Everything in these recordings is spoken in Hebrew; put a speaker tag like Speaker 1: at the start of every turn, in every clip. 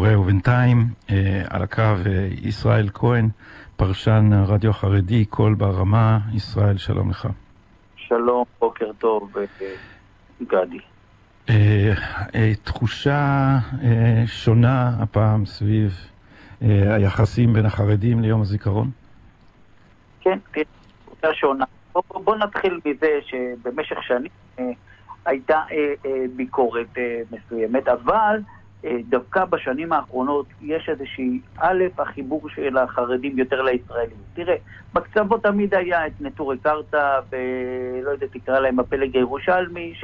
Speaker 1: קורה, ובינתיים על הקו ישראל כהן, פרשן רדיו החרדי, קול ברמה. ישראל, שלום לך.
Speaker 2: שלום, בוקר טוב, גדי.
Speaker 1: תחושה שונה הפעם סביב היחסים בין החרדים ליום הזיכרון?
Speaker 2: כן, תחושה שונה. בוא נתחיל מזה שבמשך שנים הייתה ביקורת מסוימת, אבל דווקא בשנים האחרונות יש איזושהי החיבור של החרדים יותר לישראלים. תראה, בקצוות תמיד היה את נטורי קרתא ולא יודע, תקרא להם הפלג הירושלמי,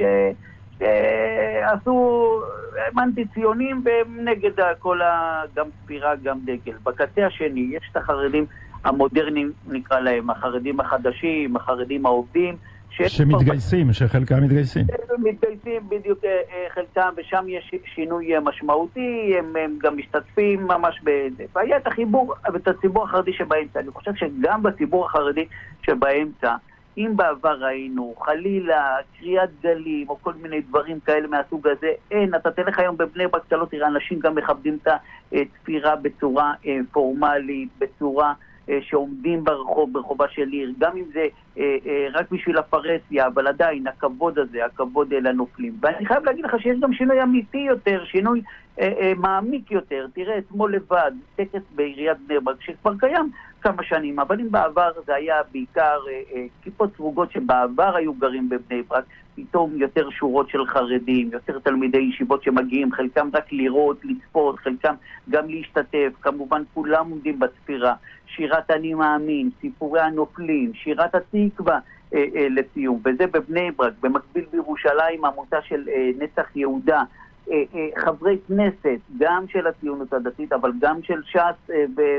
Speaker 2: שעשו, הם אנטי-ציונים והם נגד כל גם ספירה, גם דגל. בקצה השני יש את החרדים המודרניים, נקרא להם, החרדים החדשים, החרדים העובדים,
Speaker 1: שמתגייסים, שחלקם מתגייסים.
Speaker 2: מתגייסים בדיוק חלקם, ושם יש שינוי משמעותי, הם גם משתתפים ממש בזה. והיה את החיבור ואת הציבור החרדי שבאמצע. אני חושב שגם בציבור החרדי שבאמצע, אם בעבר ראינו חלילה, קריאת גלים או כל מיני דברים כאלה מהסוג הזה, אין, אתה תלך היום בבני ברק, אתה לא תראה, אנשים גם מכבדים את התפירה בצורה פורמלית, בצורה שעומדים ברחובה של עיר, גם אם זה רק בשביל הפרסיה, אבל עדיין הכבוד הזה, הכבוד לנופלים. ואני חייב להגיד לך שיש גם שינוי אמיתי יותר, שינוי מעמיק יותר. תראה, אתמול לבד, טקס בעיריית בני ברק, שכבר קיים כמה שנים, אבל אם בעבר זה היה בעיקר כיפות סרוגות שבעבר היו גרים בבני ברק, פתאום יותר שורות של חרדים, יותר תלמידי ישיבות שמגיעים, חלקם רק לראות, לצפות, חלקם גם להשתתף, כמובן כולם עומדים בספירה, שירת אני מאמין, סיפורי הנופלים, שירת התקווה לסיום, וזה בבני ברק. במקביל בירושלים, עמותה של נצח יהודה, חברי כנסת, גם של הציונות הדתית, אבל גם של ש"ס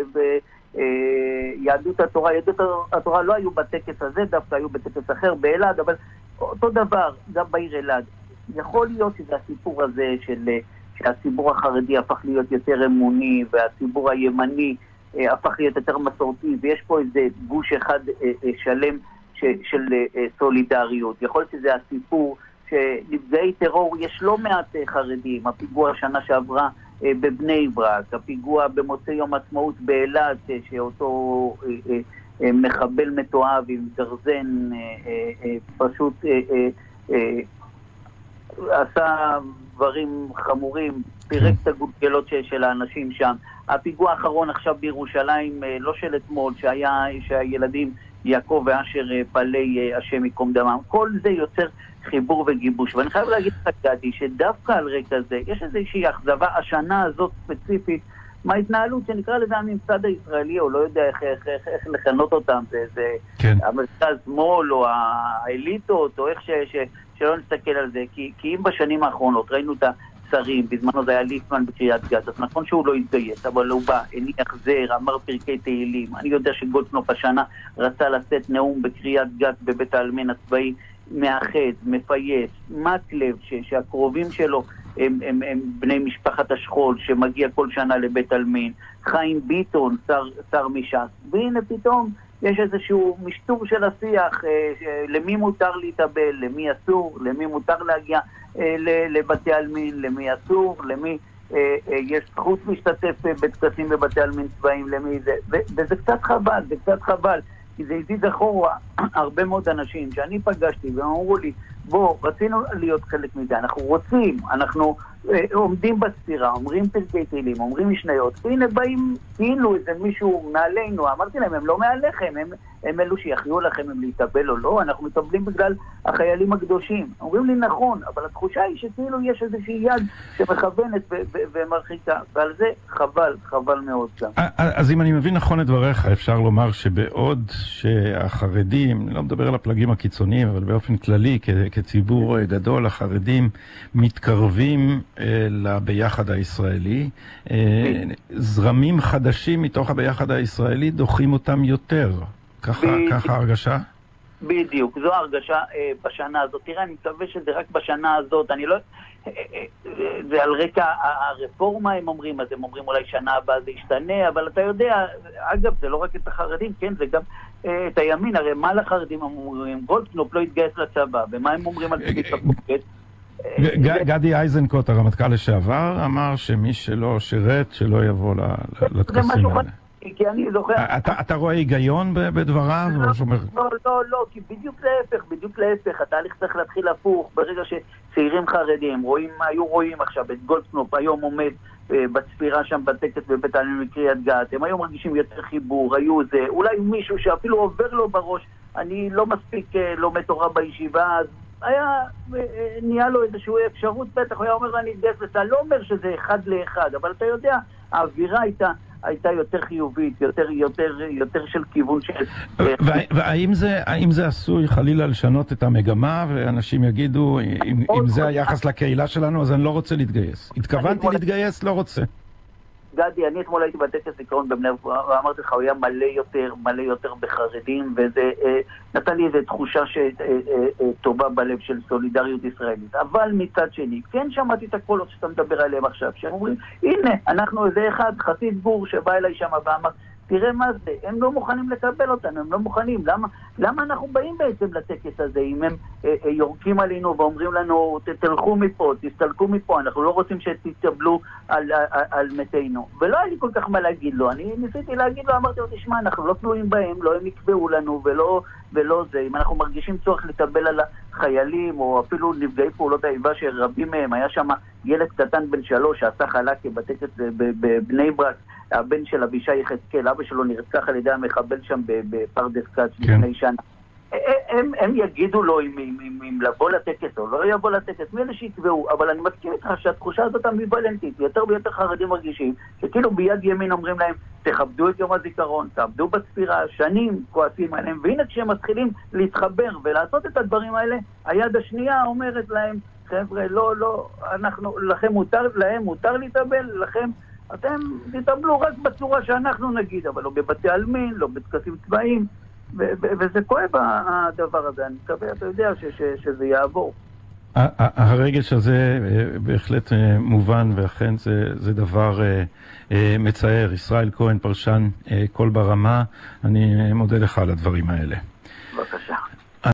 Speaker 2: ויהדות התורה. יהדות התורה לא היו בטקס הזה, דווקא היו בטקס אחר באלעד, אבל אותו דבר, גם בעיר אלעד. יכול להיות שזה הסיפור הזה שהציבור החרדי הפך להיות יותר אמוני, והציבור הימני הפך להיות יותר מסורתי, ויש פה איזה גוש אחד שלם של סולידריות. יכול להיות שזה הסיפור שנפגעי טרור, יש לא מעט חרדים, הפיגוע השנה שעברה בבני ברק, הפיגוע במוצאי יום עצמאות באילת, שאותו מחבל מתועב עם גרזן פשוט עשה דברים חמורים, פירק את הגולגלות של האנשים שם. הפיגוע האחרון עכשיו בירושלים, לא של אתמול, שהילדים יעקב ואשר פלי השם יקום דמם, כל זה יוצר חיבור וגיבוש. ואני חייב להגיד לך, גדי, שדווקא על רקע זה יש איזושהי אכזבה השנה הזאת ספציפית מההתנהלות שנקרא לזה הממסד הישראלי, או לא יודע איך לכנות אותם, זה
Speaker 1: כן.
Speaker 2: המרכז שמאל או האליטות, או איך שלא נסתכל על זה, כי אם בשנים האחרונות ראינו את השרים, בזמנו זה היה ליצמן בקריית גת, אז נכון שהוא לא התגייס, אבל הוא בא, הניח זר, אמר פרקי תהילים. אני יודע שגולדקנופ השנה רצה לשאת נאום בקריית גת בבית העלמין הצבאי, מאחד, מפייס, מקלב, שהקרובים שלו הם בני משפחת השכול, שמגיע כל שנה לבית אלמין, חיים ביטון, שר מש"ס, והנה פתאום יש איזשהו משטור של השיח, למי מותר להתאבל, למי אסור, למי מותר להגיע לבתי אלמין, למי אסור, למי יש זכות להשתתף בטקסים בבתי אלמין צבאיים, למי זה, וזה קצת חבל, זה קצת חבל, כי זה הזיז אחורה הרבה מאוד אנשים שאני פגשתי והם אמרו לי, בוא, רצינו להיות חלק מזה, אנחנו רוצים, אנחנו עומדים בספירה, אומרים פרקי תהילים, אומרים משניות, והנה באים כאילו איזה מישהו מעלינו, אמרתי להם, הם לא מעליכם, הם אלו שיחיו לכם אם להתאבל או לא, אנחנו מתאבלים בגלל החיילים הקדושים. אומרים לי נכון, אבל התחושה היא שכאילו יש איזושהי יד שמכוונת ומרחיקה, ועל זה חבל מאוד גם.
Speaker 1: אז אם אני מבין נכון את דבריך, אפשר לומר שבעוד שהחרדים, לא מדבר על הפלגים הקיצוניים, אבל באופן כללי, כציבור גדול, החרדים מתקרבים לביחד הישראלי, זרמים חדשים מתוך הביחד הישראלי דוחים אותם יותר. ככה הרגשה?
Speaker 2: בדיוק, זו הרגשה בשנה הזאת. תראה, אני מקווה שזה רק בשנה הזאת, אני לא... זה על רקע הרפורמה הם אומרים, אז הם אומרים אולי שנה הבאה זה ישתנה, אבל אתה יודע, אגב, זה לא רק את החרדים, כן, זה גם את הימין, הרי מה לחרדים אומרים? גולדקנופ לא התגייס לצבא, ומה הם אומרים על צביקה פוגט?
Speaker 1: גדי איזנקוט, הרמטכ"ל לשעבר, אמר שמי שלא שירת, שלא יבוא לטקסים האלה.
Speaker 2: כי אני זוכר...
Speaker 1: אתה רואה היגיון בדבריו?
Speaker 2: לא, כי בדיוק להפך, התהליך צריך להתחיל הפוך. ברגע שצעירים חרדים היו רואים עכשיו את גולדקנופ היום עומד בצפירה שם בטקס בבית העלמין בקריית גת, הם היו מרגישים יותר חיבור, אולי מישהו שאפילו עובר לו בראש, אני לא מספיק לומד תורה בישיבה, אז נהיה לו איזושהי אפשרות, בטח הוא היה אומר אני אתגייס לצה"ל, לא אומר שזה אחד לאחד, אבל אתה יודע, האווירה הייתה יותר חיובית, יותר של כיוון של...
Speaker 1: והאם זה עשוי חלילה לשנות את המגמה, ואנשים יגידו, אם זה היחס לקהילה שלנו, אז אני לא רוצה להתגייס. התכוונתי להתגייס, לא רוצה.
Speaker 2: גדי, אני אתמול הייתי בטקס זיכרון בבני ברק, ואמרתי לך, הוא היה מלא יותר בחרדים, וזה נתן לי איזו תחושה טובה בלב של סולידריות ישראלית. אבל מצד שני, כן שמעתי את הקולות שאתה מדבר עליהם עכשיו, שהם אומרים, הנה, אנחנו איזה אחד, חסיד גור שבא אליי שם ואמר, תראה מה זה, הם לא מוכנים לקבל אותנו, הם לא מוכנים. למה אנחנו באים בעצם לטקס הזה, אם הם יורקים עלינו ואומרים לנו, תלכו מפה, תסתלקו מפה, אנחנו לא רוצים שתתקבלו על מתינו. ולא היה לי כל כך מה להגיד לו, אני ניסיתי להגיד לו, אמרתי לו, תשמע, אנחנו לא תלויים בהם, לא הם יקבעו לנו ולא זה. אם אנחנו מרגישים צורך לטבל על החיילים, או אפילו נפגעי פעולות האיבה שרבים מהם, היה שם ילד קטן בן 3 שעשה חלקה בטקס בבני ברק, הבן של אבישי יחזקאל, אבא שלו נרצח על ידי המחבל שם בפרדס כץ לפני שנה. הם יגידו לו אם לבוא לטקס או לא יבוא לטקס, מאלה שיקבעו, אבל אני מסכים איתך שהתחושה הזאת אמביוולנטית, יותר ויותר חרדים מרגישים, שכאילו ביד ימין אומרים להם, תכבדו את יום הזיכרון, תעבדו בספירה, שנים כועסים עליהם, והנה כשהם מתחילים להתחבר ולעשות את הדברים האלה, היד השנייה אומרת להם, חבר'ה, לא, לכם מותר להתאבל, לכם אתם תתאבלו רק בצורה שאנחנו נגיד, אבל לא בבתי עלמין, לא בטקסים צבאיים, וזה כואב הדבר הזה. אני מקווה, אתה יודע, שזה יעבור.
Speaker 1: הרגש הזה בהחלט מובן, ואכן זה דבר מצער. ישראל כהן, פרשן קול ברמה, אני מודה לך על הדברים האלה.
Speaker 2: בבקשה.